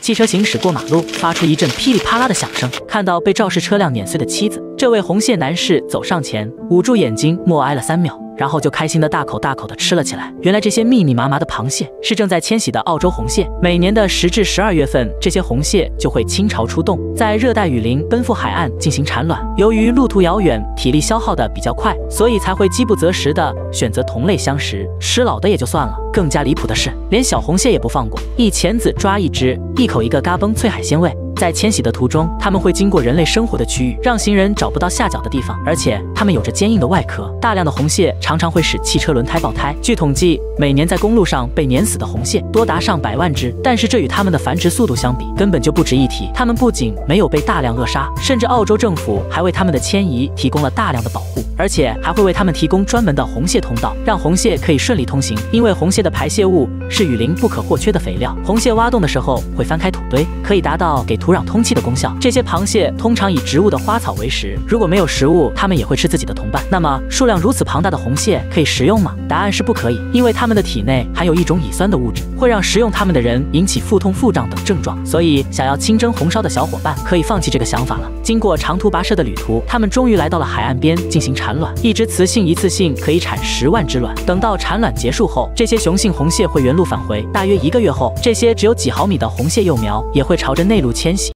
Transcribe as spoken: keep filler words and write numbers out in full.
汽车行驶过马路，发出一阵噼里啪啦的响声。看到被肇事车辆碾碎的妻子，这位红蟹男士走上前，捂住眼睛，默哀了三秒。 然后就开心的大口大口的吃了起来。原来这些密密麻麻的螃蟹是正在迁徙的澳洲红蟹。每年的十至十二月份，这些红蟹就会倾巢出动，在热带雨林奔赴海岸进行产卵。由于路途遥远，体力消耗的比较快，所以才会饥不择食的选择同类相食，吃老的也就算了。更加离谱的是，连小红蟹也不放过，一钳子抓一只，一口一个嘎嘣脆海鲜味。 在迁徙的途中，它们会经过人类生活的区域，让行人找不到下脚的地方。而且，它们有着坚硬的外壳。大量的红蟹常常会使汽车轮胎爆胎。据统计，每年在公路上被碾死的红蟹多达上百万只。但是，这与它们的繁殖速度相比，根本就不值一提。它们不仅没有被大量扼杀，甚至澳洲政府还为它们的迁移提供了大量的保护，而且还会为它们提供专门的红蟹通道，让红蟹可以顺利通行。因为红蟹的排泄物是雨林不可或缺的肥料，红蟹挖洞的时候会翻开土堆，可以达到给土壤 通气的功效。这些螃蟹通常以植物的花草为食，如果没有食物，它们也会吃自己的同伴。那么，数量如此庞大的红蟹可以食用吗？答案是不可以，因为它们的体内含有一种乙酸的物质，会让食用它们的人引起腹痛、腹胀等症状。所以，想要清蒸红烧的小伙伴可以放弃这个想法了。经过长途跋涉的旅途，它们终于来到了海岸边进行产卵。一只雌性一次性可以产十万只卵。等到产卵结束后，这些雄性红蟹会原路返回。大约一个月后，这些只有几毫米的红蟹幼苗也会朝着内陆迁徙。